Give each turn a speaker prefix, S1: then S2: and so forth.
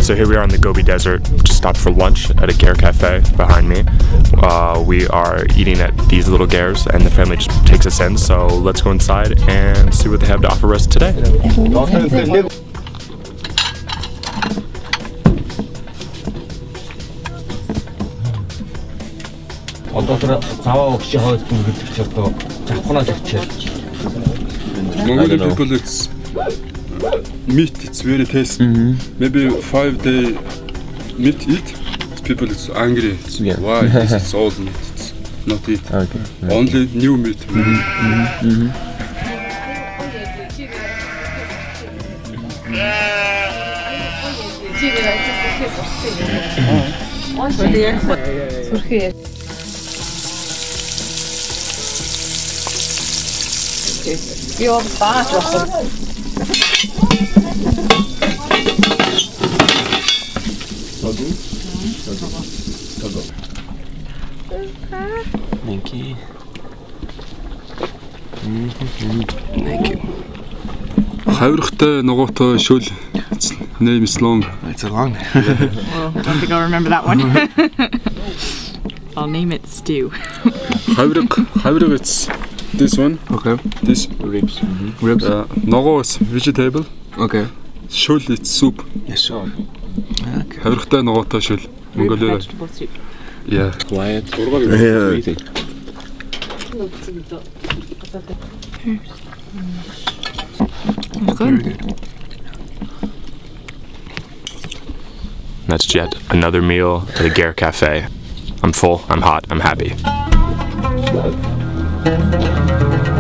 S1: So here we are in the Gobi Desert, just stopped for lunch at a Ger Cafe behind me. We are eating at these little Gers and the family just takes us in, so let's go inside and see what they have to offer us today.
S2: Mongolian people, it's meat, it's very tasty. Maybe 5 day meat eat, people it's angry. It's why this is old meat, it's not eat. Only new meat.
S3: Thank you.
S1: Thank you.
S2: Хайврахтай ногоотой шөл. Its name is long.
S3: It's a long.
S4: Well, I don't think I'll remember that one. I'll name it stew.
S2: Хайвраг it's this one.
S3: Okay.
S2: This
S3: Ribs. Ribs.
S2: ногоо is vegetable.
S3: Okay.
S2: Шөл it's soup.
S3: Yes, sure. Okay.
S2: Хайврахтай ногоотой шөл. Mongolia.
S4: Vegetable soup.
S2: Yeah.
S3: Quiet.
S2: Yeah.
S3: Very good.
S1: That's yet another meal at a Ger Cafe. I'm full, I'm hot, I'm happy.